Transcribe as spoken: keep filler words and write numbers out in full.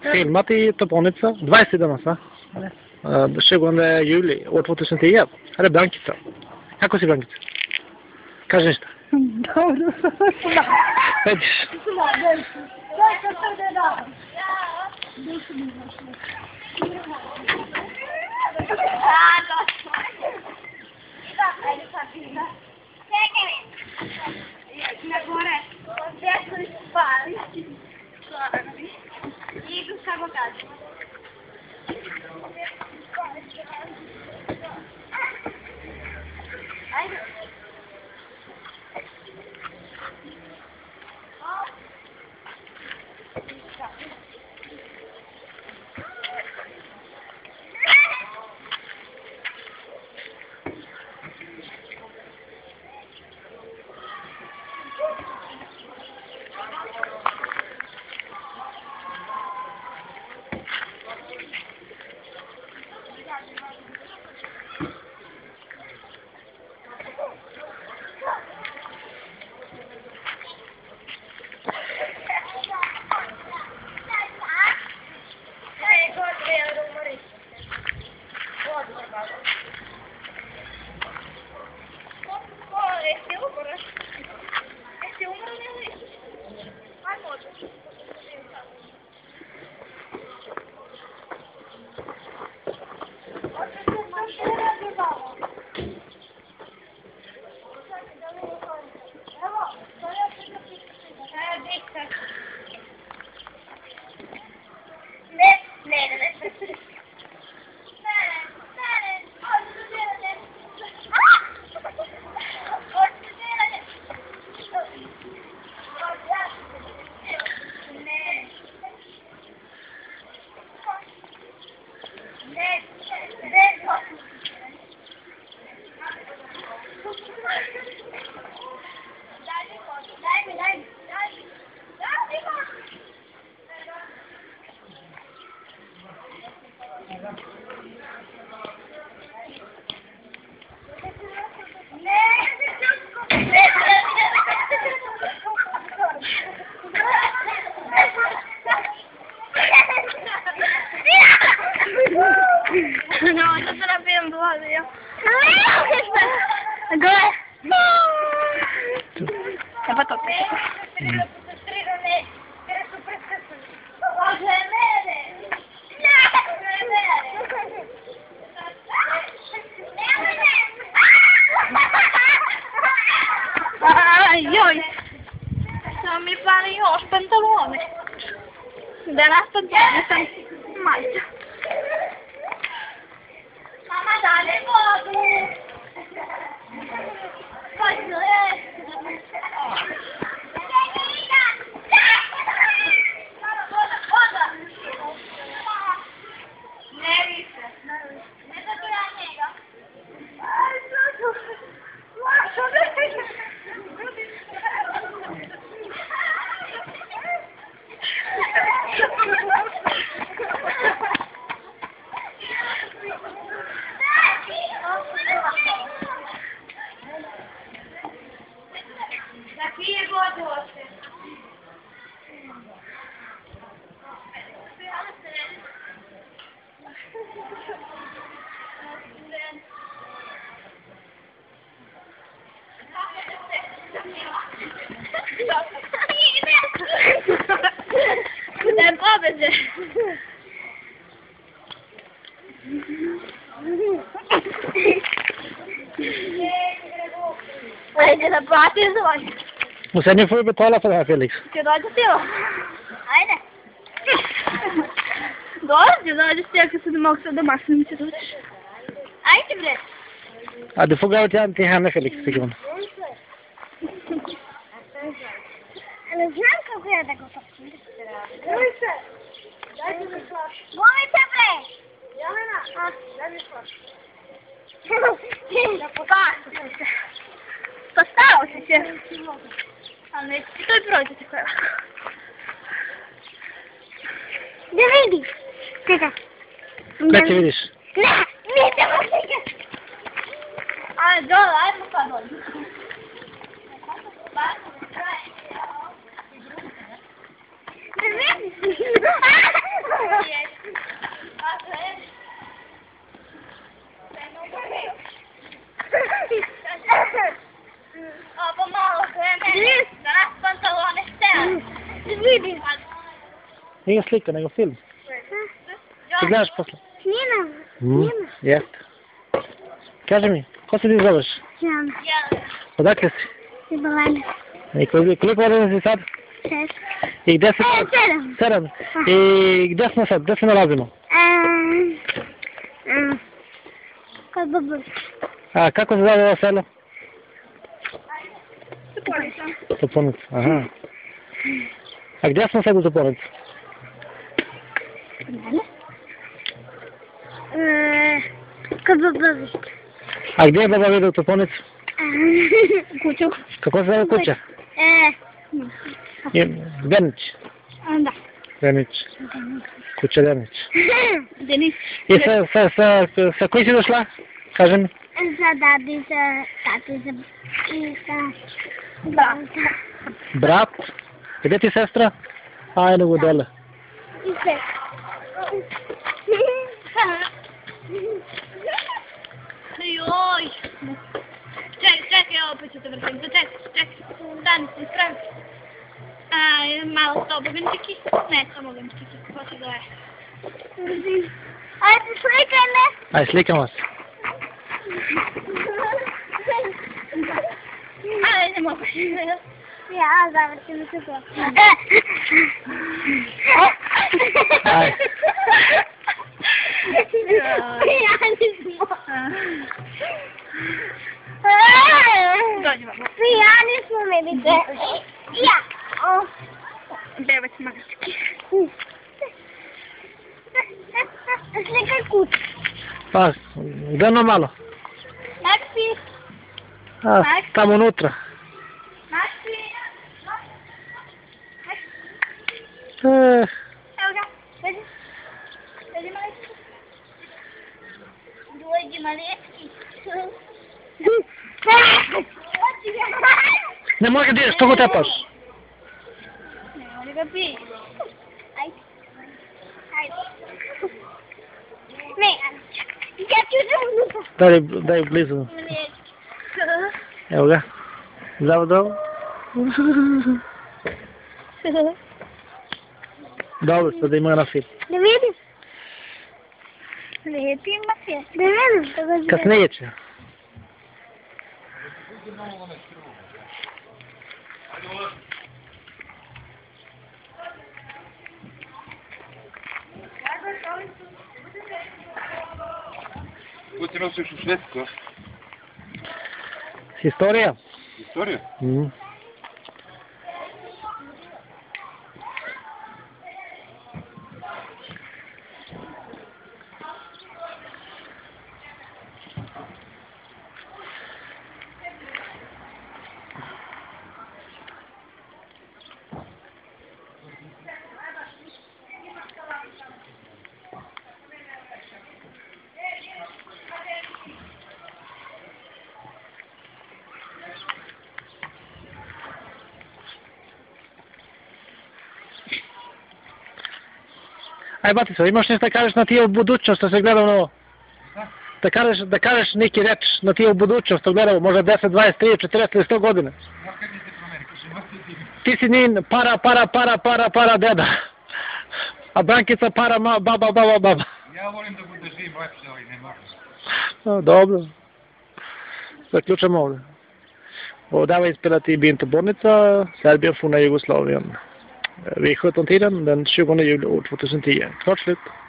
filmat i Toponica, dvadeset danas, va? tjugonde juli, år tjugohundratio. Här är Brankica. Kako si Brankica? Kaži ništa. Dobro. Vidiš. Na gore, desno i spali. I idu sa bogatom. Ajde. No, io sono ben buona io. Dove? È fatto bene. Oi, non mi pare io ho pantalone. Della stagione sono mangia. Mamma dale foto. Faccio eh. Ten powiedz. Nej, det är bra till så. Och sen nu får du betala för det här, Felix. Ska du ha det till? Nej, nej. Då, det var det stärker så de också de maximum till ut. Nej, inte det. Ja, du får gå till, till henne, Felix, tycker hon. Ale znam kako ja da go popim. Moje tebe! Jelena, a, da mi šlo. Da pokažem se. Postao se će. Ali neće ti to i prođe tako je. Da vidi. Čekaj. Gdje će vidiš? Ne, nećemo čekaj. Ajde, dole, ajmo pa dole. Ne vidiš. Ingen slicka, ingen film. Ty grasz po prostu. Nie ma. Mm. Nie ma. Jest. Kaži mi, ko se ti zoveš? Jana. Odakle si? Iz Balane. I koliko, koliko godina si sad? Šest. I gdje se... E, sedam. Sedam. I gdje smo sad? Gdje se nalazimo? Eee... Eee... Kod babu. A kako se zove ovo selo? Toponica. Toponica, aha. A gdje smo sad u Toponicu? Eee... Kod babu. A gdje je baba vidi u Toponicu? Eee... Kuću. Kako se zove kuća? Eee... Denić. Da. Denić. Kuća Denić. Denis. I sa, sa, sa, sa koji si došla? Kaži mi. Sa dadi, sa tati, sa... I sa... Brata. Brat? Gdje ti sestra? A, jednog u dole. I sve. Joj. Čekaj, čekaj, ja opet ću te vrtim. Čekaj, čekaj. Stani, se spravi. A, malo to bogančiki? Ne, samo bogančiki. Ko se zove? Ajde, slikaj me. Aj, slikamo se. Ajde, ne mogu. Ja, završim se to. Aj. Ja nismo. Ja nismo, vidite. Ja. Devet magački. Slikaj kut. Pa, gdje ono malo? Maxi. A, tamo unutra. Maxi. E, Evo ga. Vedi. Vedi malečki. Dođi malečki. ne može gdje, što go tepaš? Ne, oni ga pije. Ajde. Ajde. Ne, ja ću žunuta. Daj, daj blizu. Evo ga. Zdravo, zdravo. Dobro, sad da ima na film. Da vidim. Lijepi ima se. Da vidim. Kasnije će. Ko ti nosiš u Švedsku? Historija? Historiju? Mm. Aj, Batico, imaš nešto da kažeš na tije u budućnost, što se gledao novo? Da kažeš, da kažeš neki reč na tije u budućnost, što gledao, možda deset, dvadeset, trideset, četrdeset ili sto godina. Ti si njin para, para, para, para, para, deda. A Brankica para, ma, baba, baba, baba. Ja volim da bude živ lepše, ali ne moram. No, dobro. Zaključamo ovdje. Ovdje inspelati Bintobornica, Serbien forna Jugoslavien. Vid sjutton-tiden den tjugonde juli år tvåtusentio. Klart slut.